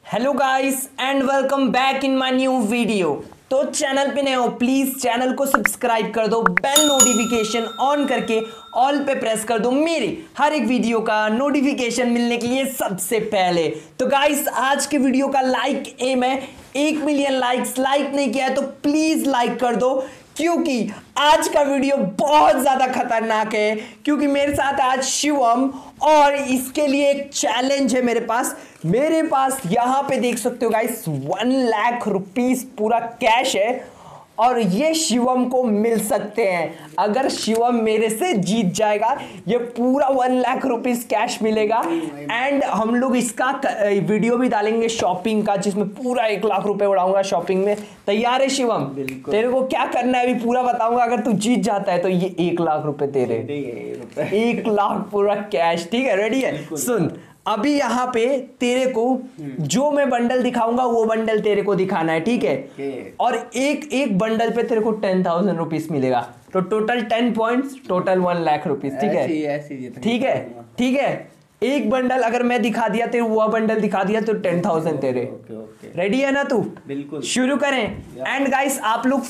Hello guys and welcome back in my new video. तो channel पे नए हो प्लीज चैनल को सब्सक्राइब कर दो, बेल नोटिफिकेशन ऑन करके ऑल पे प्रेस कर दो मेरे हर एक वीडियो का नोटिफिकेशन मिलने के लिए सबसे पहले। तो गाइस आज के वीडियो का लाइक एम है 1 मिलियन लाइक्स। लाइक नहीं किया है तो प्लीज लाइक कर दो, क्योंकि आज का वीडियो बहुत ज्यादा खतरनाक है। क्योंकि मेरे साथ आज शिवम और इसके लिए एक चैलेंज है मेरे पास यहां पे देख सकते हो गाइस 1 लाख रुपीस पूरा कैश है और ये शिवम को मिल सकते हैं। अगर शिवम मेरे से जीत जाएगा ये पूरा 1 लाख रुपीस कैश मिलेगा। एंड हम लोग इसका वीडियो भी डालेंगे शॉपिंग का, जिसमें पूरा 1 लाख रुपए उड़ाऊंगा शॉपिंग में। तैयार है शिवम? तेरे को क्या करना है अभी पूरा बताऊंगा। अगर तू जीत जाता है तो ये 1 लाख रुपए तेरे, 1 लाख पूरा कैश। ठीक है, रेडी है? सुन, अभी यहाँ पे तेरे को जो मैं बंडल दिखाऊंगा वो बंडल तेरे को दिखाना है, ठीक है? और एक बंडल पे तेरे को 10,000 रुपीस मिलेगा। तो total 10 points, total 1 lakh rupees. ठीक है? ठीक है। एक बंडल अगर मैं दिखा दिया तेरे वो बंडल दिखा दिया तो 10,000 तेरे। रेडी है ना तू? बिल्कुल। शुरू करें। एंड गाइस आप लोग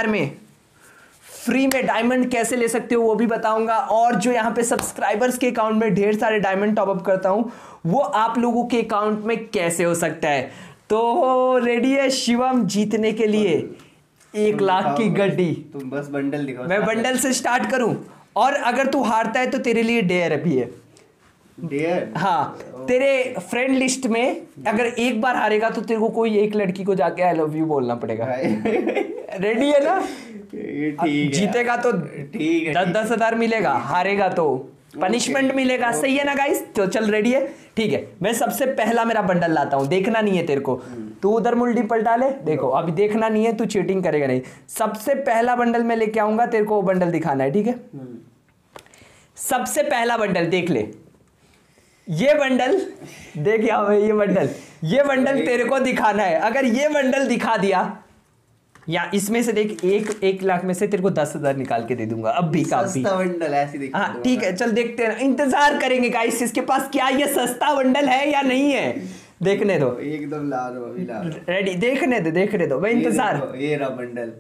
फ्री में डायमंड कैसे ले सकते हो वो भी बताऊंगा। और जो यहाँ पे सब्सक्राइबर्स के अकाउंट में ढेर सारे डायमंड टॉप अप करता हूँ वो आप लोगों के अकाउंट में कैसे हो सकता है। तो रेडी है शिवम जीतने के लिए 1 लाख की गड्डी? तुम बस बंडल दिखाओ। मैं बंडल से स्टार्ट करूं और अगर तू हारता है तो तेरे लिए डेयर भी है। डेयर? हाँ, तेरे फ्रेंड लिस्ट में अगर एक बार हारेगा तो तेरे को कोई एक लड़की को जाके आई लव यू बोलना पड़ेगा। रेडी है ना? जीतेगा तो ठीक है, 10-10 हजार मिलेगा, हारेगा तो पनिशमेंट मिलेगा। सही है ना गाइस? तो चल रेडी है? ठीक है, मैं सबसे पहला मेरा बंडल लाता हूं। देखना नहीं है तेरे को, तू उधर मुल्टी पलटा ले। देखो अभी देखना नहीं है, तू चीटिंग करेगा नहीं। सबसे पहला बंडल मैं लेके आऊंगा, तेरे को वो बंडल दिखाना है, ठीक है? सबसे पहला बंडल देख ले, ये बंडल देख। ये बंडल तेरे को दिखाना है। अगर ये बंडल दिखा दिया या इसमें से देख, 1 लाख में से तेरे को 10,000 निकाल के दे दूंगा अब भी काफी। सस्ता बंडल ऐसे दिखा। हाँ ठीक है, चल देखते हैं, इंतजार करेंगे गाइस इसके पास क्या ये सस्ता बंडल है या नहीं है। देखने दो, एकदम ला दो, अभी ला दो। रेडी? देखने दो मैं इंतजार। ये रहा बंडल।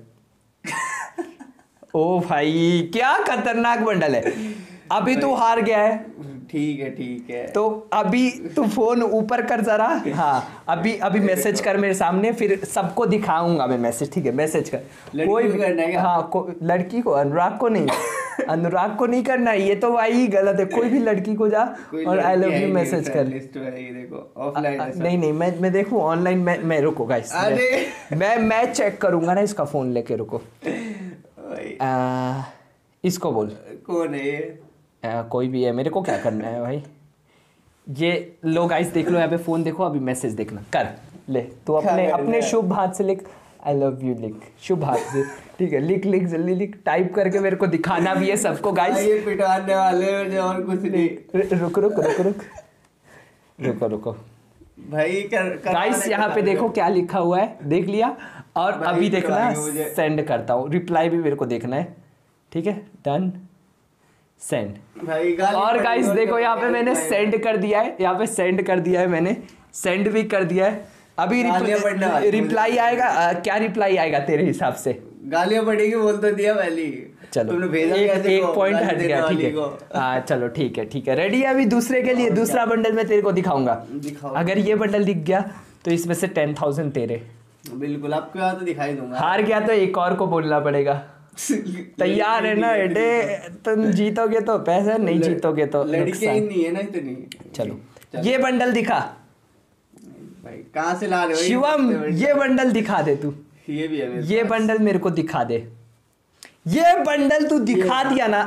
ओ भाई क्या खतरनाक बंडल है। अभी तू हार गया है। ठीक है। तो अभी तू फोन ऊपर कर जरा। हाँ अभी मैसेज कर मेरे सामने, फिर सबको दिखाऊंगा मैं मैसेज। ठीक है, मैसेज कर। कोई भी करना है? हाँ लड़की को, अनुराग को नहीं। अनुराग को नहीं करना है, ये तो भाई गलत है। कोई भी लड़की को जा और आई लव यू मैसेज कर। नहीं मैं देखूं ऑनलाइन। मैं रुको गाइस, मैं चेक करूंगा ना इसका फोन लेके। रुको, इसको बोल। कौन है ये? कोई भी है, मेरे को क्या करना है भाई। ये लो गाइस देख लो यहाँ पे फोन देखो, अभी मैसेज देखना। कर ले तो अपने शुभ हाथ से लिख आई लव यू, लिख शुभ हाथ से। ठीक है, लिख जल्दी लिख। टाइप करके मेरे को दिखाना भी है सबको गाइस। ये पिटवाने वाले और कुछ नहीं। रुको भाई गाइस यहाँ पे देखो क्या लिखा हुआ है, देख लिया? और अभी देखना सेंड करता हूँ, रिप्लाई भी मेरे को देखना है। ठीक है, डन, सेंड। और गाइस देखो यहाँ पे मैंने सेंड कर दिया है, मैंने सेंड भी कर दिया है। अभी रिप्लाई आएगा। क्या रिप्लाई आएगा तेरे हिसाब से? गालियां पड़ेगी बोल तो दिया पहले। चलो तुमने भेजा, एक पॉइंट हट गया। ठीक है, हाँ चलो ठीक है। रेडी है? अभी दूसरे के लिए दूसरा बंडल मैं तेरे को दिखाऊंगा। अगर ये बंडल दिख गया तो इसमें से 10,000 तेरे। बिल्कुल, आपको यहाँ तो दिखाई दूंगा। हार गया तो एक और को बोलना पड़ेगा। तैयार है ना बेटे? तुम जीतोगे तो पैसे, नहीं जीतोगे तो लड़कियां ही नहीं है ना इतनी। चलो ये बंडल दिखा भाई। कहाँ से ला रहे हो शिवम? ये बंडल दिखा दे तू। ये भी है, ये बंडल मेरे को दिखा दे। ये बंडल तू दिखा दिया ना।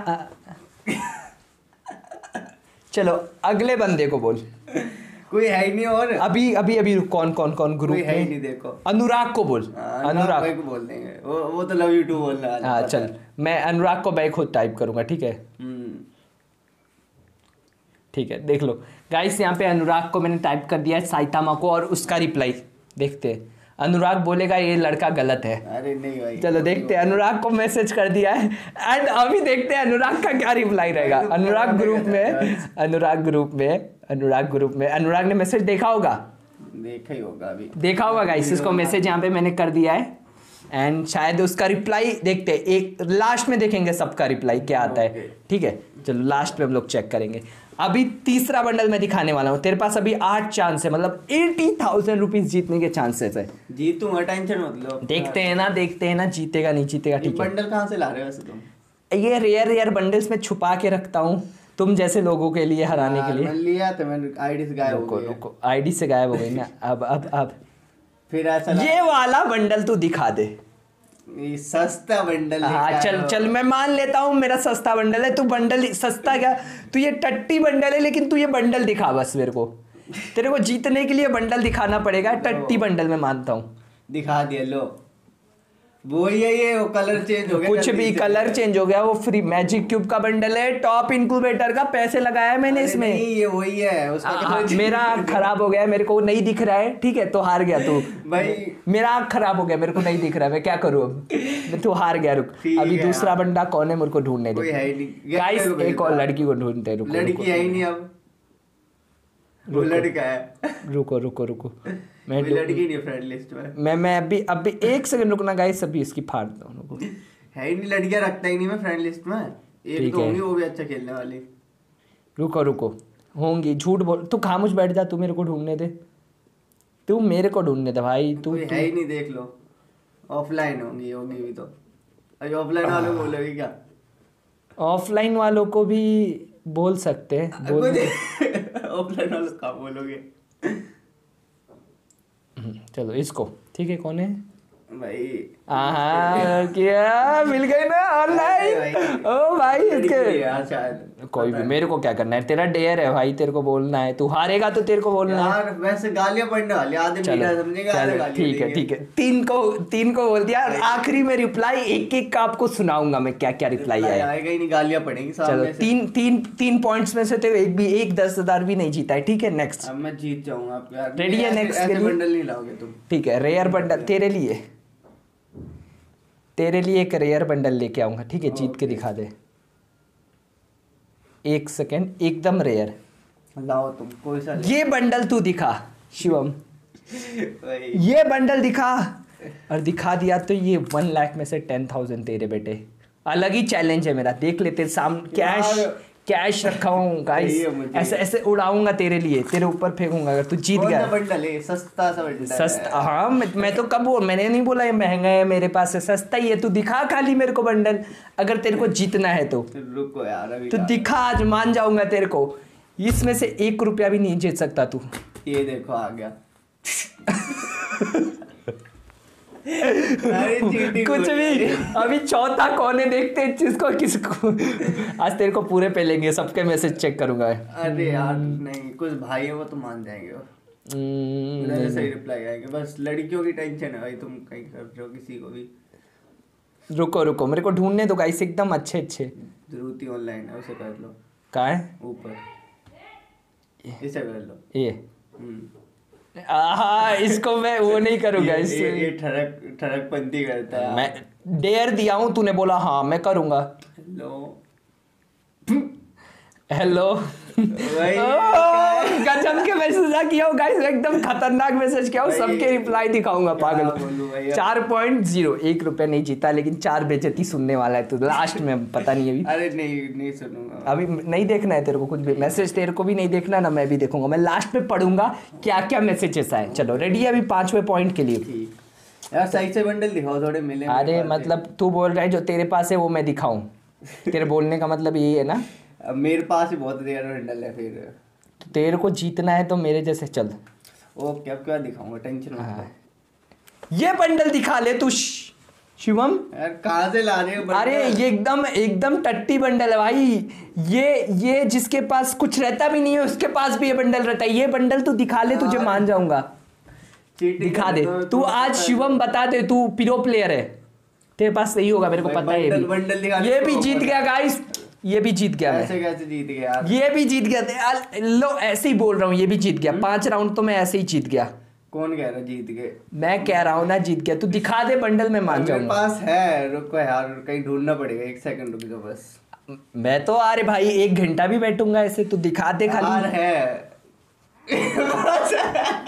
चलो अगले बंदे को बोल। कोई है ही नहीं। और अभी कौन ग्रुप में है नहीं? देखो अनुराग को बोल। अनुराग को बोल देंगे, वो तो लव यू टू बोल रहा है। हाँ चल, मैं अनुराग को मैं खुद टाइप करूंगा। ठीक है, देख लो गाइस यहाँ पे अनुराग को मैंने टाइप कर दिया है, साइतामा को, और उसका रिप्लाई देखते हैं। अनुराग बोलेगा ये लड़का गलत है। अरे नहीं भाई, चलो देखते हैं। अनुराग को मैसेज कर दिया है एंड अभी देखते हैं अनुराग का क्या रिप्लाई रहेगा। अनुराग ग्रुप में अनुराग ने मैसेज देखा होगा। देखा ही होगा अभी, देखा होगा गाइस, इसको मैसेज यहाँ पे मैंने कर दिया है एंड शायद उसका रिप्लाई देखते हैं, एक लास्ट में देखेंगे सबका रिप्लाई क्या आता है, ठीक है। चलो लास्ट में हम लोग चेक करेंगे। अभी तीसरा बंडल मैं दिखाने वाला हूँ। तेरे पास अभी 8 चांस है, मतलब 80,000 रुपीज जीतने के चांसेस है। जीतूंगा, टेंशन मत लो। देखते हैं ना जीतेगा नहीं जीतेगा, ठीक है। बंडल कहाँ से ला रहे हो वैसे तुम? ये रेयर बंडल्स में छुपा के रखता हूँ तुम जैसे लोगों के लिए हराने के लिए। मैंने लिया तो मैंने आईडी से गायब हो गई। रुको आईडी से गायब हो गई ना। अब फिर ऐसा ये वाला बंडल तू दिखा दे। ये सस्ता बंडल। हाँ चल मैं मान लेता हूँ मेरा सस्ता बंडल है। तू बंडल सस्ता क्या, तू ये टट्टी बंडल है, लेकिन तू ये बंडल दिखा बस मेरे को। तेरे को जीतने के लिए बंडल दिखाना पड़ेगा। टट्टी बंडल मैं मानता हूँ। दिखा दिया लो, वो ये वो कलर चेंज हो गया, कुछ भी कलर चेंज हो गया। वो फ्री मैजिक क्यूब का बंडल है, टॉप इनक्यूबेटर का, पैसे लगाया है मैंने इसमें। नहीं ये वही है उसका। मेरा आँख खराब हो गया, मेरे को नहीं दिख रहा है, ठीक है। तो हार गया तू भाई, मेरा आँख खराब हो गया, मेरे को नहीं दिख रहा है, मैं क्या करूँ अब। तू हार गया। रुक अभी दूसरा बंदा कौन है मेरे को ढूंढने दे। गाइस एक और लड़की को ढूंढते। रुको लड़की है ही नहीं अब, वो लड़का है। रुको मैं लड़की नहीं फ्रेंड लिस्ट में। मैं अभी 1 सेकंड रुकना गाइस, अभी इसकी फाड़ता हूँ। है ही नहीं, लड़कियां रखता ही नहीं मैं फ्रेंड लिस्ट में। एक तो होंगी, वो भी अच्छा खेलने वाली। रुको होंगी, झूठ बोल। तू खामोश बैठ जा, तू मेरे को ढूंढने दे, तू मेरे को ढूंढने दे भाई। तू है ही नहीं, देख लो। ऑफलाइन होंगी भी तो। अरे ऑफलाइन वालों को बोलोगे क्या? ऑफलाइन वालों को भी बोल सकते हैं। ऑफलाइन वालों का बोलोगे? चलो इसको, ठीक है। कौन है भाई? क्या मिल गई ना ऑनलाइन? ओ भाई इसके शायद कोई भी, मेरे को क्या करना है, तेरा डेयर है भाई, तेरे को बोलना है। तू हारेगा तो तेरे को बोलना है यार। वैसे गालियां पढ़ने वाली आदमी समझेगा। ठीक है। 3 को बोल दिया। आखिरी में रिप्लाई एक का आपको सुनाऊंगा मैं, क्या क्या रिप्लाई आया। आएगा ही नहीं, गालियां पड़ेंगी चलो 3 पॉइंट्स में से तो एक 10,000 भी नहीं जीता है, ठीक है। नेक्स्ट अब मैं जीत जाऊंगा यार। रेडी है नेक्स्ट के लिए? बंडल नहीं लाओगे तुम? ठीक है, रेयर बंडल तेरे लिए एक रेयर बंडल लेके आऊंगा, ठीक है। जीत के दिखा दे। 1 सेकेंड, एकदम रेयर लाओ तुम कोई सा। ये बंडल तू दिखा शिवम, ये बंडल दिखा। और दिखा दिया तो ये 1 लाख में से 10,000 तेरे बेटे। अलग ही चैलेंज है मेरा, देख ले तेरे सामने कैश रखा हूँ गाइस। ऐसे उड़ाऊंगा तेरे लिए, तेरे ऊपर फेंकूंगा अगर तू जीत गया। बंडल है सस्ता सा बंडल, सस्ता। हाँ मैं तो कब मैंने नहीं बोला ये महंगा है, मेरे पास है, सस्ता ही है। तू दिखा खाली मेरे को बंडल, अगर तेरे को जीतना है तो। रुको यार अभी तू दिखा, आज मान जाऊंगा तेरे को। इसमें से 1 रुपया भी नहीं जीत सकता तू। ये देखो आ गया। कुछ भी। अभी चौथा कौन है देखते हैं, किसको आज तेरे को पूरे पे लेंगे, सबके मैसेज चेक करूंगा। अरे यार नहीं, कुछ भाई है वो तो मान जाएंगे। वो सही रिप्लाई आएंगे। बस लड़कियों की टेंशन है भाई, तुम कहीं कर रहे हो किसी को भी। रुको मेरे को ढूंढने दो गाइस, एकदम अच्छे। जरूरती ऑनलाइन है, उसे कर लो। कहाँ है? ऊपर इसे कर लो। ये इसको मैं वो नहीं करूंगा। ये ठरकपंती करता है। मैं डेयर दिया हूं, तूने बोला हाँ मैं करूंगा। हेलो गजब के मैसेज किया गाइस, एकदम खतरनाक मैसेज किया, सबके रिप्लाई दिखाऊंगा पागल। 4.0, 1 रुपया नहीं जीता, लेकिन 4 बेइज्जती सुनने वाला है तू लास्ट में, पता नहीं अभी। अरे नहीं सुनूंगा अभी, नहीं देखना है तेरे को कुछ भी मैसेज, तेरे को भी नहीं देखना ना, मैं भी देखूंगा। मैं लास्ट में पढ़ूंगा क्या क्या मैसेजेस आए। चलो रेडी है अभी 5वें पॉइंट के लिए। यार सही से बंडल दिखाओ, थोड़े मिले। अरे मतलब तू बोल रहा है जो तेरे पास है वो मैं दिखाऊं, तेरे बोलने का मतलब यही है ना। अब मेरे पास ही बहुत रेयर बंडल है, फिर तेरे को जीतना है तो मेरे जैसे चल। ओके अब क्या दिखाऊंगा, टेंशन मत। ये बंडल दिखा ले तू शिवम। यार कहाँ से ला रहे हो? अरे ये एकदम टट्टी बंडल है भाई। ये जिसके पास कुछ रहता भी नहीं है उसके पास भी ये बंडल रहता है। ये बंडल तू दिखा ले, तुझे मान जाऊंगा। दिखा दे तू आज शिवम, बता दे तू प्रो प्लेयर है, तेरे पास सही होगा, मेरे को पता है। ये भी जीत गया गाइस, ये भी जीत गया। ऐसे कैसे जीत गया यार? ये भी जीत गया। लो ऐसे ही बोल रहा हूँ, ये भी जीत गया। 5 राउंड तो मैं ऐसे ही जीत गया। कौन कह रहा जीत गए? मैं कह रहा हूँ ना जीत गया। तू दिखा दे बंडल, में मान जाऊंगा। मेरे पास है, रुको यार कहीं ढूंढना पड़ेगा, 1 सेकंड रुक जाओ बस। मैं तो अरे भाई 1 घंटा भी बैठूंगा ऐसे, तू दिखा दे खाली। है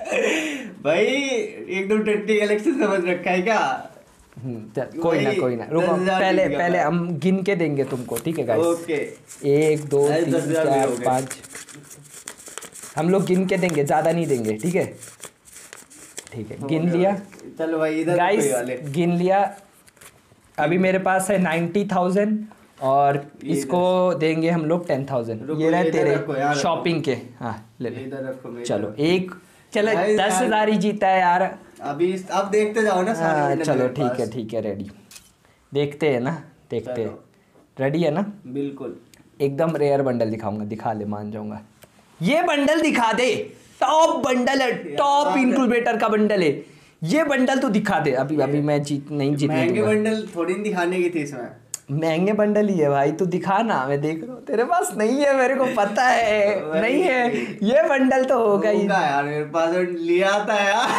भाई एकदम टट्टी कलेक्शन समझ रखा है क्या? कोई ना रुको, पहले हम गिन के देंगे तुमको, ठीक है गाइस? ओके 1 2 3 4 5 हम लोग गिन के देंगे, ज्यादा नहीं देंगे, ठीक है? ठीक है, गिन लिया। चलो भाई इधर गाइस गिन लिया। अभी मेरे पास है 90,000 और इसको देंगे हम लोग 10,000। ये रहे तेरे शॉपिंग के। हाँ ले ले, इधर रखो। चलो चलो 10,000 ही जीता है यार। अभी अब देखते जाओ ना सारे। चलो ठीक है रेडी, देखते हैं ना, देखते हैं। रेडी है ना? बिल्कुल। एकदम रेयर बंडल दिखाऊंगा, दिखा ले, मान जाऊंगा। ये बंडल दिखा दे, टॉप बंडल है, टॉप इनक्यूबेटर का बंडल है। ये बंडल तो दिखा दे। अभी मैं नहीं जीतने महंगे बंडल थोड़ी दिखाने की थी इसमें। महंगे बंडल ही है भाई, तू दिखा ना, मैं देख रहा हूँ। तेरे पास नहीं है, मेरे को पता है नहीं है। ये बंडल तो होगा ही यार, मेरे पास लिया था यार।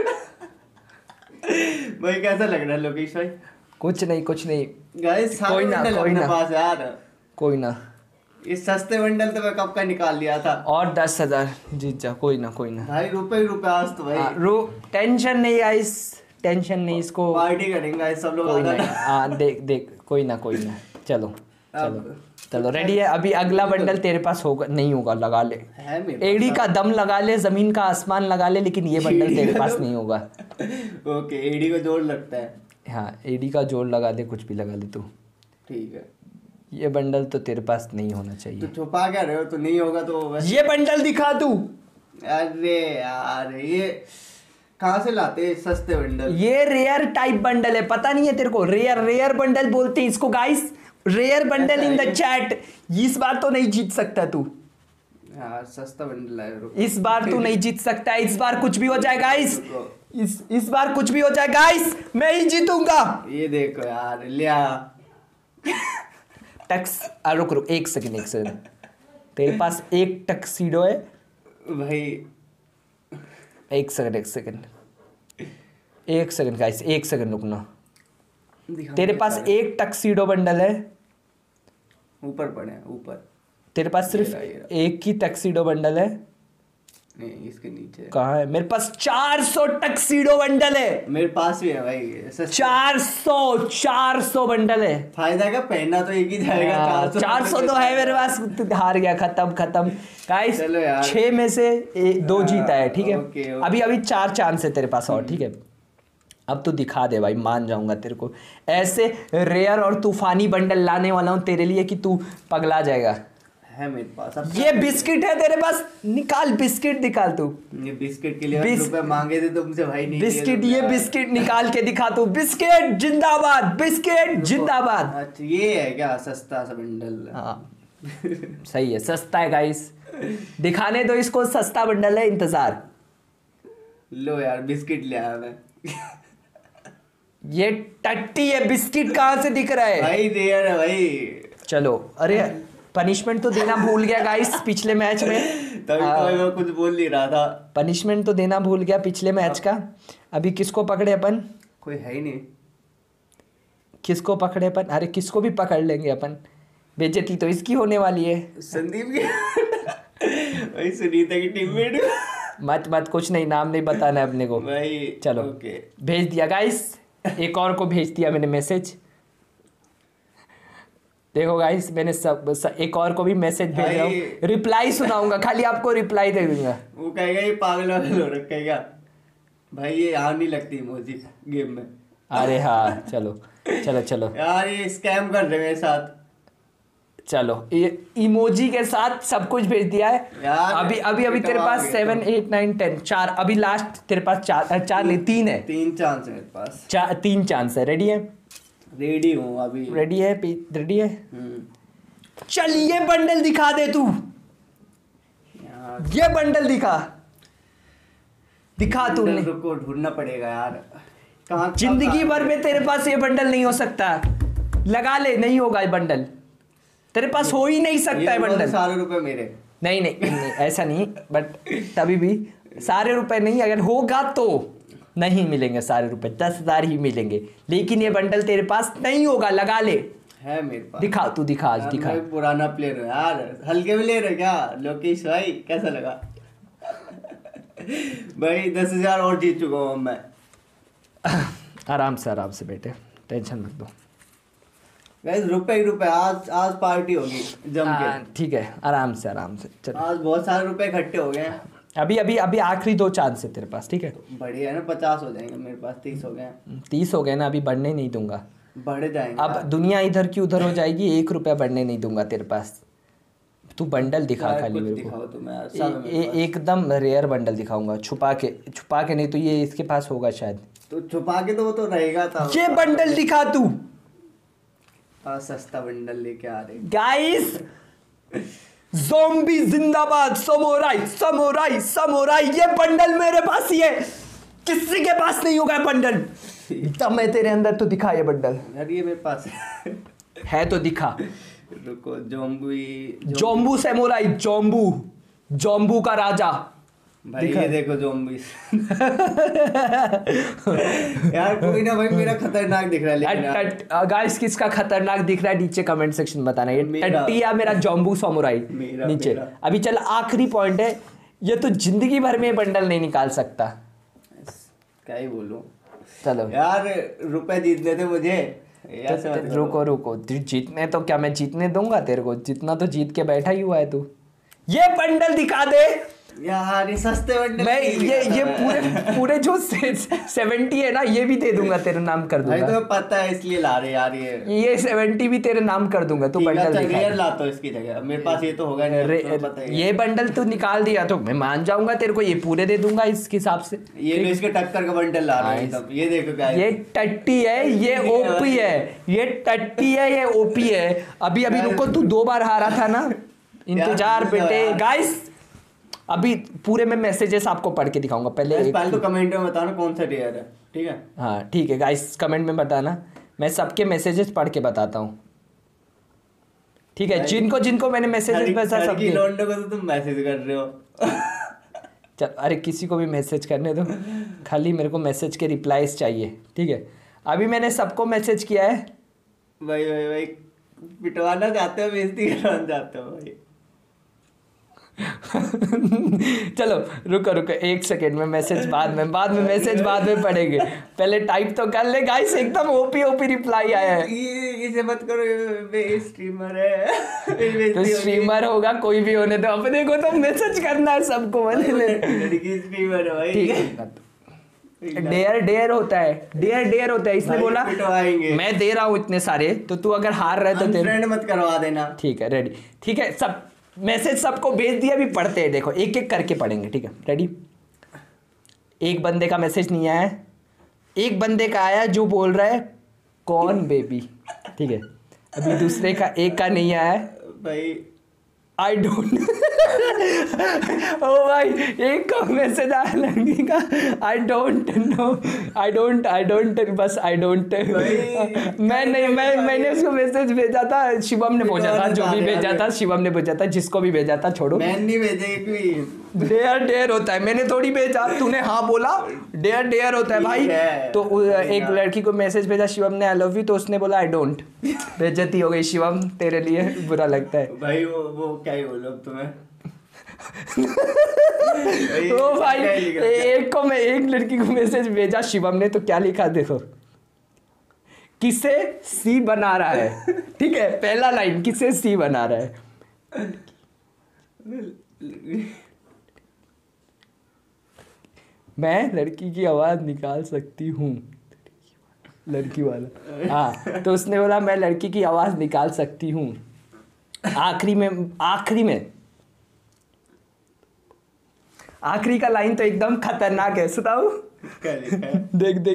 भाई कैसा लग रहा है लोकेश भाई? कुछ नहीं गाइस, कोई ना इस सस्ते बंडल तो मैं कब का निकाल लिया था। और 10,000 जीत जा। कोई ना भाई रुपए आज तो भाई। टेंशन नहीं गाइस, टेंशन नहीं, इसको पार्टी करेंगे सब लोग। कोई नहीं, देख कोई ना चलो रेडी है। अभी अगला बंडल तेरे पास होगा नहीं होगा, लगा ले, एडी का दम लगा ले, जमीन का आसमान लगा ले, लेकिन ये बंडल तेरे पास नहीं होगा। ओके, एडी का जोड़ लगता है। हाँ, एडी का जोड़ लगा ले, कुछ भी लगा ले तू, ठीक है। ये बंडल तो तेरे पास नहीं होना चाहिए। तो छुपा क्या रहे हो? तो नहीं होगा तो ये बंडल दिखा तू। अरे यार, ये कहाँ से लाते हैं सस्ते बंडल? ये रेयर टाइप बंडल है, पता नहीं है तेरे को? रेयर बंडल बोलते हैं इसको guys, rare bundle in the chat. इस बार तो नहीं जीत सकता तू यार, सस्ता बंडल है। इस बार तू नहीं जीत सकता। इस बार कुछ भी हो जाए गाइस, इस बार कुछ भी हो जाए गाइस, मैं ही जीतूंगा। ये देखो यार, लिया टक्स। रुक एक सेकंड, तेरे पास एक टक्सीडो है भाई। एक सेकंड गाइस, एक सेकंड रुकना। तेरे पास एक टक्सीडो बंडल है, ऊपर पड़े ऊपर। तेरे पास सिर्फ एक ही टक्सीडो बंडल है? नहीं, इसके नीचे कहाँ है? मेरे पास 400 टक्सीडो बंडल है। मेरे पास भी है भाई, 400 बंडल है। फायदा क्या, पहनना तो एक ही जाएगा। 400 तो है मेरे पास। हार गया, खत्म गाइस। 6 में से 2 जीता है, ठीक है? ओके। अभी 4 चांस है तेरे पास और, ठीक है? अब तो दिखा दे भाई, मान जाऊंगा तेरे को। ऐसे रेयर और तूफानी बंडल लाने वाला हूं तेरे लिए कि तू पगला जाएगा। है मेरे पास। ये बिस्किट है तेरे पास, निकाल बिस्किट, निकाल तू। ये बिस्किट के लिए रुपए मांगे थे तुमसे भाई, नहीं बिस्किट, ये बिस्किट निकाल के दिखा तू। बिस्किट जिंदाबाद, बिस्किट जिंदाबाद। अच्छा, ये है क्या सस्ता सा बंडल? हाँ सही है, सस्ता है गाइस। दिखाने दो इसको, सस्ता बंडल है, इंतजार। लो यार, बिस्किट ले आया मैं। ये टट्टी है, बिस्किट कहाँ से दिख रहा है भाई? रेयर है भाई। चलो, अरे पनिशमेंट तो देना भूल गया गाइस पिछले मैच में। तभी तो मैं कुछ बोल नहीं रहा था। पनिशमेंट तो देना भूल गया पिछले मैच का। अभी किसको पकड़े अपन? कोई है ही नहीं। किसको पकड़े अपन? अरे किसको भी पकड़ लेंगे अपन, बेइज्जती तो इसकी होने वाली है। संदीप की भाई, सुनीता की टीममेट। मत कुछ नहीं, नाम नहीं बताना है अपने को भाई। चलो भेज दिया गाइस, एक और को भेज दिया मैंने मैसेज। देखो गाइस, मैंने एक और को भी मैसेज भेज रहा हूँ। रिप्लाई सुनाऊंगा, खाली आपको रिप्लाई दे दूंगा। वो कहेगा ये पागल हो रखा है क्या भाई? ये यहाँ नहीं लगती इमोजी गेम में। अरे हाँ, चलो यार, ये स्कैम कर रहे मेरे साथ। चलो, ये इमोजी के साथ सब कुछ भेज दिया है यार। अभी तेरे पास 7 8 9 10 4, अभी लास्ट तेरे पास 4 नहीं 3 है। 3 चांस है मेरे पास। 3 चांस है। रेडी है? रेडी हूँ अभी। रेडी है। चल, ये बंडल दिखा दे तू। ये बंडल दिखा तू। को ढूंढना पड़ेगा यार, कहाँ? जिंदगी भर में तेरे पास ये बंडल नहीं हो सकता। लगा ले, नहीं होगा ये बंडल तेरे पास, हो ही नहीं सकता है बंडल। सारे रुपए मेरे। नहीं ऐसा नहीं, बट तभी भी सारे रुपए नहीं, अगर होगा तो नहीं मिलेंगे सारे रुपए, 10,000 ही मिलेंगे। लेकिन ये बंडल तेरे पास नहीं होगा, लगा ले। है मेरे पास। दिखा तू, दिखा आज दिखा। पुराना प्लेयर है यार, हल्के में ले रहे क्या लोकेश भाई? कैसा लगा? भाई 10,000 और जीत चुका हूँ मैं। आराम से बेटे, टेंशन मत दो। गाइस रुपए ही रुपए, आज पार्टी होगी जम के। ठीक है, आराम से चलो। आज बहुत सारे रुपए इकट्ठे हो गए हैं। अभी आखिरी 2 चांस है तेरे पास, ठीक है। बढ़िया है ना, 50 हो जाएंगे मेरे पास, 30 हो गए। 30 हो गए ना, अभी बढ़ने नहीं दूंगा। बढ़ जाएंगे अब दुनिया इधर की उधर हो जाएगी, 1 रुपया बढ़ने नहीं दूंगा तेरे पास। तू बंडल दिखा खाली मेरे को, एकदम रेयर बंडल दिखाऊंगा, छुपा के नहीं तो ये इसके पास होगा शायद। तो छुपा के तो वो तो रहेगा था। ये बंडल दिखा तू। सस्ता बंडल लेके आ रहे गाइस। ज़ॉम्बी जिंदाबाद, समोराई, ये बंडल मेरे पास ही है, किसी के पास नहीं होगा बंडल। तब मैं तेरे अंदर तो दिखा ये बंडल। यार ये मेरे पास है तो दिखा। रुको, जोम्बू सैमुराई, जोम्बू का राजा भाई। ये देखो जोम्बी। यार कोई ना भाई, मेरा खतरनाक दिख रहा है। गाइस किसका खतरनाक दिख रहा है नीचे कमेंट सेक्शन बताना। ये टट्टी या मेरा जोम्बू सैमुराई नीचे। अभी चल आखिरी पॉइंट है, ये तो जिंदगी भर में बंडल नहीं निकाल सकता। क्या ही बोलूं। चलो यार रुपए जीतने थे मुझे। रुको, जीतने तो क्या मैं जीतने दूंगा तेरे को? जितना तो जीत के बैठा ही हुआ है तू। ये बंडल दिखा दे यार, ये सस्ते बंडल। मैं ये पूरे जो 70 है ना, ये भी दे दूंगा, तेरे नाम कर दूंगा। भाई तो पता है इसलिए ला रहे यार। ये 70 भी तेरे नाम कर दूंगा। तू बंडल दिखा। रेयर लाता हूं इसकी जगह, मेरे पास ये तो होगा नहीं। ये बंडल तू निकाल दिया तो मैं मान जाऊंगा तेरे को, ये पूरे दे दूंगा इस हिसाब से। ये इसके टक्कर का बंडल ला रहा है। ये देखो गाइस, ये टट्टी है, ये ओपी है। ये टट्टी है, ये ओपी है। अभी रुको, तू 2 बार हारा था ना, इंतजार बेटे। गाइस अभी पूरे में मैसेजेस आपको पढ़ के दिखाऊंगा। पहले तो कमेंट में बताना कौन सा रेयर है, ठीक है? हाँ ठीक है गाइस, कमेंट में बताना, मैं सबके मैसेजेस पढ़ के बताता हूँ, ठीक है? जिनको मैंने मैसेजेस भेजा सबके लौंडों को तो तुम मैसेज कर रहे हो। चल, अरे किसी को भी मैसेज करने दो, खाली मेरे को मैसेज के रिप्लाईज चाहिए, ठीक है? अभी मैंने सबको मैसेज किया है। भाई पिटवाना चाहते हो, बेइज्जती करवाना चाहते हो भाई। चलो रुको 1 सेकेंड में मैसेज बाद में पढ़ेंगे। पहले टाइप तो कर ले गाइस, एकदम ओपी रिप्लाई आया है। इसे मत करो, ये स्ट्रीमर है। तो स्ट्रीमर होगा, कोई भी होने दो, अपने को तो मैसेज करना है सबको। लड़की स्ट्रीमर है भाई। डेयर होता है। इसने बोला मैं दे रहा हूँ इतने सारे, तो तू अगर हार रहा है तो फ्रेंड मत करवा देना। ठीक है, रेडी? ठीक है, सब मैसेज सबको भेज दिया। अभी पढ़ते हैं, देखो एक करके पढ़ेंगे, ठीक है? रेडी? एक बंदे का मैसेज नहीं आया है, एक बंदे का आया जो बोल रहा है कौन बेबी, ठीक है? अभी दूसरे का एक का नहीं आया है भाई, आई डोंट। ओ भाई, एक का मैसेज आया लड़की का, I don't know, I don't बस आई डोंट। मैंने उसको मैसेज भेजा था, शिवम ने भेजा था, जो भी भेजा था शिवम ने भेजा था, जिसको भी भेजा था छोड़ो। मैं नहीं भेजेगी। डेयर होता है, मैंने थोड़ी भेजा, तूने हाँ बोला। डेयर होता है भाई। तो एक लड़की को मैसेज भेजा शिवम ने, आई लव यू, तो उसने बोला आई डोंट। बेइज्जती हो गई शिवम, तेरे लिए बुरा लगता है भाई। वो क्या ही बोलो अब तुम्हें। ओ भाई, एक लड़की को मैसेज भेजा शिवम ने, तो क्या लिखा देखो, किसे सी बना रहा है, ठीक है? पहला लाइन, किसे सी बना रहा है। मैं लड़की की आवाज निकाल सकती हूँ, लड़की वाला। हाँ, तो उसने बोला मैं लड़की की आवाज निकाल सकती हूँ। आखिरी का लाइन तो एकदम खतरनाक है, सुनाओ। देख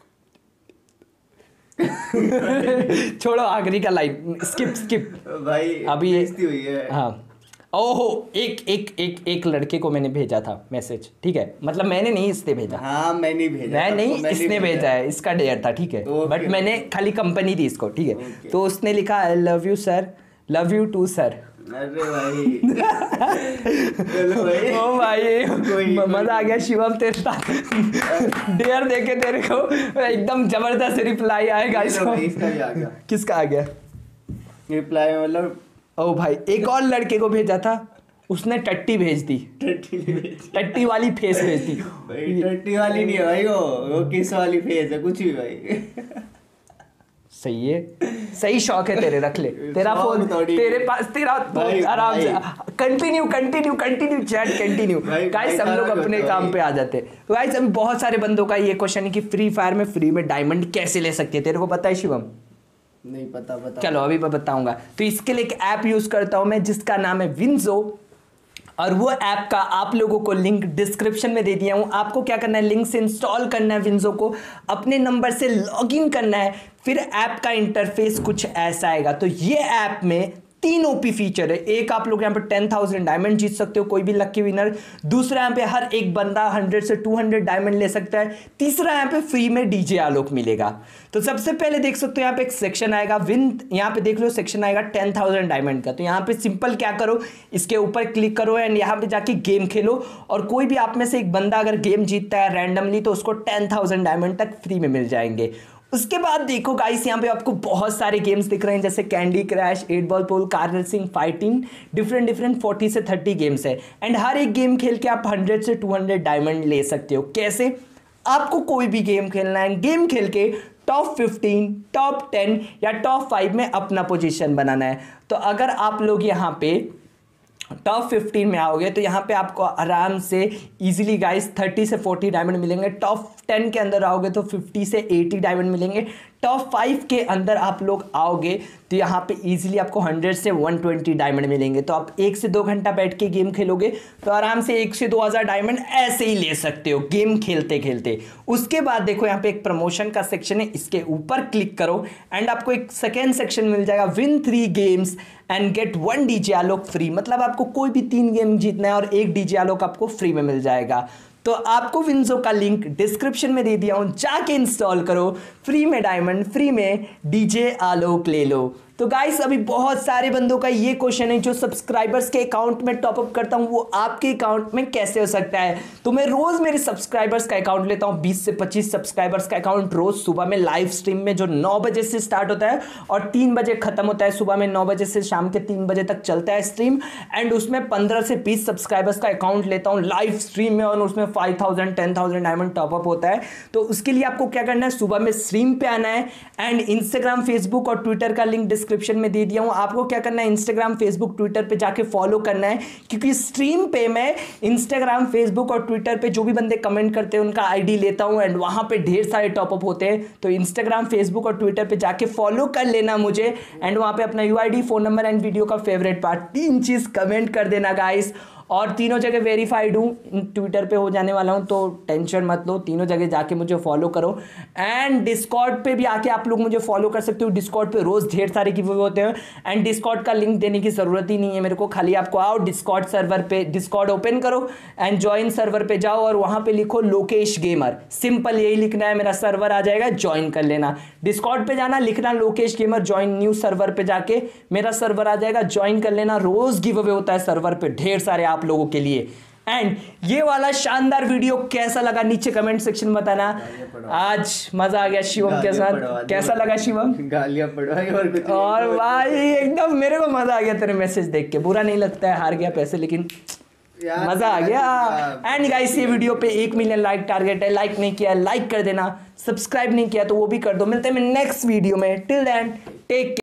छोड़ो, आखिरी का लाइन स्किप भाई। अभी हुई है। हाँ, ओहो, एक लड़के को मैंने भेजा था मैसेज, ठीक है? मतलब मैंने नहीं, इसने भेजा। हाँ, मैंने भेजा। मैं नहीं, इसने भेजा है, इसका डेयर था, ठीक है? बट मैंने खाली कंपनी दी इसको, ठीक है? तो उसने लिखा I love you sir, love you too sir. अरे भाई। चलो भाई। ओ भाई, मजा आ गया शिवम तेरे साथ। डेयर देके तेरे को एकदम जबरदस्त रिप्लाई आएगा। इसका भी आ गया। किसका आ गया रिप्लाई? मतलब ओ भाई, एक और लड़के को भेजा था, उसने टट्टी भेज दी, टट्टी वाली फेस भेज दी भाई। टट्टी वाली नहीं है भाई, वो किस वाली फेस है, कुछ भी भाई। सही है, सही शौक है तेरे, रख ले तेरा फोन तेरे पास, तेरा आराम से कंटिन्यू चैट कंटिन्यू। गाइस हम लोग अपने काम पे आ जाते हैं। तो गाइस अभी बहुत सारे बंदों का ये क्वेश्चन है कि फ्री फायर में फ्री में डायमंड कैसे ले सकते हैं, तेरे को पता है शिवम? नहीं पता। चलो अभी मैं बताऊंगा। तो इसके लिए एक ऐप यूज करता हूं मैं जिसका नाम है विंजो, और वो ऐप का आप लोगों को लिंक डिस्क्रिप्शन में दे दिया हूं। आपको क्या करना है, लिंक से इंस्टॉल करना है विंजो को, अपने नंबर से लॉगिन करना है, फिर ऐप का इंटरफेस कुछ ऐसा आएगा। तो ये ऐप में 3 ओपी फीचर है। एक, आप लोग यहाँ पे 10,000 डायमंड जीत सकते हो, कोई भी लकी विनर। दूसरा, यहाँ पे हर एक बंदा 100 से 200 डायमंड ले सकता है। तीसरा, यहाँ पे फ्री में डीजे आलोक मिलेगा। तो सबसे पहले देख सकते हो यहाँ पे एक सेक्शन आएगा विन, यहाँ पे देख लो सेक्शन आएगा 10,000 डायमंड का। तो यहाँ पे सिंपल क्या करो, इसके ऊपर क्लिक करो एंड यहाँ पे जाके गेम खेलो, और कोई भी आप में से एक बंदा अगर गेम जीतता है रैंडमली तो उसको 10,000 डायमंड तक फ्री में मिल जाएंगे। उसके बाद देखो गाइस, यहाँ पे आपको बहुत सारे गेम्स दिख रहे हैं जैसे Candy Crush, 8 ball pool, car racing, fighting, different 40 से 30 गेम्स है। एंड हर एक गेम खेल के आप 100 से 200 डायमंड ले सकते हो। कैसे? आपको कोई भी गेम खेलना है, गेम खेल के टॉप 15, टॉप 10 या टॉप 5 में अपना पोजीशन बनाना है। तो अगर आप लोग यहाँ पे टॉप 15 में आओगे तो यहाँ पे आपको आराम से इजीली गाइस 30 से 40 डायमंड मिलेंगे। टॉप 10 के अंदर आओगे तो 50 से 80 डायमंड मिलेंगे। टॉप 5 के अंदर आप लोग आओगे तो यहाँ पे इजीली आपको 100 से 120 डायमंड मिलेंगे। तो आप 1 से 2 घंटा बैठ के गेम खेलोगे तो आराम से 1 से 2,000 डायमंड ऐसे ही ले सकते हो गेम खेलते खेलते। उसके बाद देखो यहाँ पे एक प्रमोशन का सेक्शन है, इसके ऊपर क्लिक करो एंड आपको एक सेकेंड सेक्शन मिल जाएगा, win 3 games and get 1 DJ Alok free. मतलब आपको कोई भी 3 गेम जीतना है और 1 डीजे आलोक आपको फ्री में मिल जाएगा। तो आपको विंजो का लिंक डिस्क्रिप्शन में दे दिया हूं, जाके इंस्टॉल करो, फ्री में डायमंड, फ्री में डीजे आलोक ले लो। तो गाइस अभी बहुत सारे बंदों का ये क्वेश्चन है, जो सब्सक्राइबर्स के अकाउंट में टॉपअप करता हूं वो आपके अकाउंट में कैसे हो सकता है। तो मैं रोज मेरे सब्सक्राइबर्स का अकाउंट लेता हूं, 20 से 25 सब्सक्राइबर्स का अकाउंट रोज सुबह में लाइव स्ट्रीम में, जो 9 बजे से स्टार्ट होता है और 3 बजे खत्म होता है। सुबह में 9 बजे से शाम के 3 बजे तक चलता है स्ट्रीम। एंड उसमें 15 से 20 सब्सक्राइबर्स का अकाउंट लेता हूं लाइव स्ट्रीम में, और उसमें 5,000 10,000 डायमंड टॉपअप होता है। तो उसके लिए आपको क्या करना है, सुबह में स्ट्रीम पे आना है एंड इंस्टाग्राम, फेसबुक और ट्विटर का लिंक डिस्क्रिप्शन में दे दिया। आपको क्या करना है, इंस्टाग्राम, फेसबुक, ट्विटर पे जाके फॉलो करना है, क्योंकि स्ट्रीम पे मैं इंस्टाग्राम, फेसबुक और ट्विटर पे जो भी बंदे कमेंट करते हैं उनका आईडी लेता हूं एंड वहां पे ढेर सारे टॉपअप होते हैं। तो इंस्टाग्राम, फेसबुक और ट्विटर पे जाके फॉलो कर लेना मुझे एंड वहां पे अपना UID, phone number and video का फेवरेट पार्ट 3 चीज कमेंट कर देना गाइस। और तीनों जगह वेरीफाइड हूँ, ट्विटर पे हो जाने वाला हूँ, तो टेंशन मत लो, तीनों जगह जाके मुझे फॉलो करो। एंड डिस्कॉर्ड पे भी आके आप लोग मुझे फॉलो कर सकते हो। डिस्कॉर्ड पे रोज ढेर सारे गिव होते हैं एंड डिस्कॉर्ड का लिंक देने की जरूरत ही नहीं है मेरे को, खाली आपको आओ डिस्कॉर्ड सर्वर पे, डिस्कॉर्ड ओपन करो एंड ज्वाइन सर्वर पे जाओ और वहां पे लिखो लोकेश गेमर, सिंपल यही लिखना है, मेरा सर्वर आ जाएगा, ज्वाइन कर लेना। डिस्कॉर्ड पे जाना, लिखना Lokesh gamer, join new server पे जाके मेरा सर्वर आ जाएगा, ज्वाइन कर लेना। रोज गिव अवे होता है सर्वर पे ढेर सारे आप लोगों के लिए। एंड ये वाला शानदार वीडियो कैसा लगा नीचे कमेंट सेक्शन में बताना। आज मजा आ गया शिवम के साथ, कैसा लगा शिवम? गालियां पड़वाई और कुछ। और भाई एकदम मेरे को मजा आ गया तेरे मैसेज देख के। बुरा नहीं लगता है, हार गया पैसे लेकिन मजा आ गया। एंड गाइस ये वीडियो पे 1 मिलियन लाइक टारगेट है, लाइक नहीं किया लाइक कर देना, सब्सक्राइब नहीं किया तो वो भी कर दो। मिलते हैं नेक्स्ट वीडियो में, टिल देन टेक केयर।